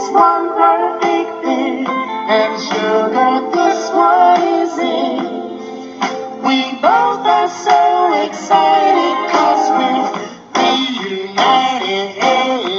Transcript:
is one perfect thing, and sugar, this one is it. We both are so excited 'cause we're reunited.